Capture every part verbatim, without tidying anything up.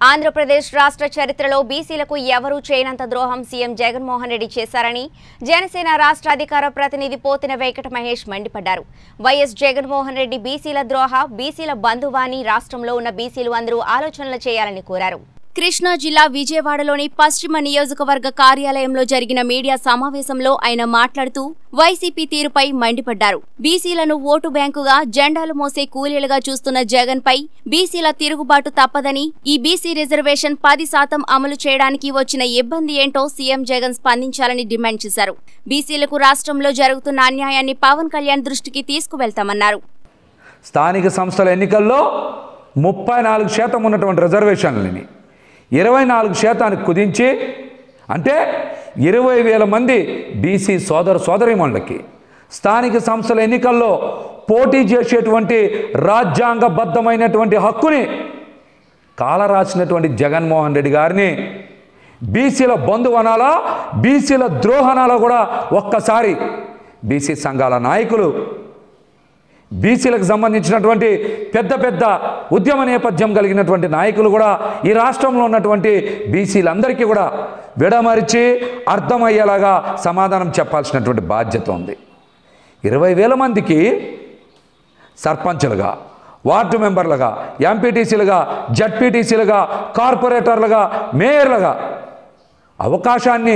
ఆంధ్రప్రదేశ్ రాష్ట్ర చరిత్రలో బీసీలకు ఎవరూ చేయనంత ద్రోహం సీఎం జగన్మోహన్ రెడ్డి చేశారని జనసేన రాష్ట్ర అధికార ప్రతినిధి పోతిన వెంకట మహేష్ మండిపడ్డారు. వైఎస్ జగన్మోహన్ రెడ్డి బీసీల ద్రోహ బీసీల బంధువాని రాష్ట్రంలో ఉన్న బీసీలు అందరూ ఆలోచనలు చేయాలని కోరారు. కృష్ణా జిల్లా విజయవాడలోని పశ్చిమ నియోజకవర్గ కార్యాలయంలో జరిగిన మీడియా సమావేశంలో ఆయన మాట్లాడుతూ వైసీపీ తీరుపై మండిపడ్డారు. బీసీలను ఓటు బ్యాంకుగా జెండాలు మోసే కూలీలుగా చూస్తున్న జగన్ పై బీసీల తిరుగుబాటు తప్పదని, ఈ బీసీ రిజర్వేషన్ పది శాతం అమలు చేయడానికి వచ్చిన ఇబ్బంది ఏంటో సీఎం జగన్ స్పందించాలని డిమాండ్ చేశారు. బీసీలకు రాష్ట్రంలో జరుగుతున్న అన్యాయాన్ని పవన్ కళ్యాణ్ దృష్టికి తీసుకువెళ్తామన్నారు. స్థానిక సంస్థల ఎన్నికల్లో ముప్పై నాలుగు శాతం ఉన్నటువంటి రిజర్వేషన్లని ఇరవై నాలుగు శాతానికి కుదించి, అంటే ఇరవై వేల మంది బీసీ సోదర సోదరీమణులకి స్థానిక సంస్థల ఎన్నికల్లో పోటీ చేసేటువంటి రాజ్యాంగబద్ధమైనటువంటి హక్కుని కాలరాసినటువంటి జగన్మోహన్ రెడ్డి గారిని బీసీల బంధువనాలా బీసీల ద్రోహనాలా కూడా ఒక్కసారి బీసీ సంఘాల నాయకులు, బీసీలకు సంబంధించినటువంటి పెద్ద పెద్ద ఉద్యమ నేపథ్యం కలిగినటువంటి నాయకులు కూడా ఈ రాష్ట్రంలో ఉన్నటువంటి బీసీలందరికీ కూడా విడమరిచి అర్థమయ్యేలాగా సమాధానం చెప్పాల్సినటువంటి బాధ్యత ఉంది. ఇరవై వేల మందికి సర్పంచులుగా, వార్డు మెంబర్లుగా, ఎంపీటీసీలుగా, జడ్పీటీసీలుగా, కార్పొరేటర్లుగా, మేయర్లుగా అవకాశాన్ని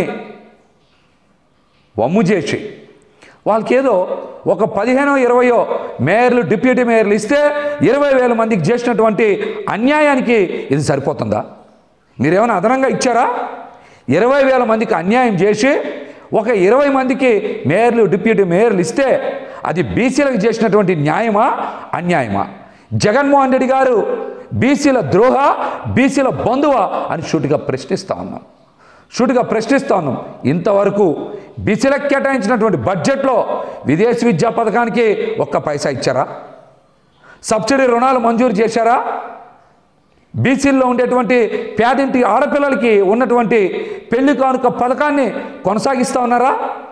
వమ్ము చేసి వాళ్ళకి ఏదో ఒక పదిహేనో ఇరవయో మేయర్లు, డిప్యూటీ మేయర్లు ఇస్తే ఇరవై వేల మందికి చేసినటువంటి అన్యాయానికి ఇది సరిపోతుందా? మీరేమైనా అదనంగా ఇచ్చారా? ఇరవై వేల మందికి అన్యాయం చేసి ఒక ఇరవై మందికి మేయర్లు, డిప్యూటీ మేయర్లు ఇస్తే అది బీసీలకు చేసినటువంటి న్యాయమా అన్యాయమా? జగన్మోహన్ రెడ్డి గారు బీసీల ద్రోహ బీసీల బంధువా అని సూటిగా ప్రశ్నిస్తా ఉన్నాం సూటిగా ప్రశ్నిస్తా ఉన్నాం ఇంతవరకు బీసీలకు కేటాయించినటువంటి బడ్జెట్లో విదేశీ విద్యా పథకానికి ఒక్క పైసా ఇచ్చారా? సబ్సిడీ రుణాలు మంజూరు చేశారా? బీసీల్లో ఉండేటువంటి పేదింటి ఆడపిల్లలకి ఉన్నటువంటి పెళ్లి కానుక పథకాన్ని కొనసాగిస్తూ ఉన్నారా?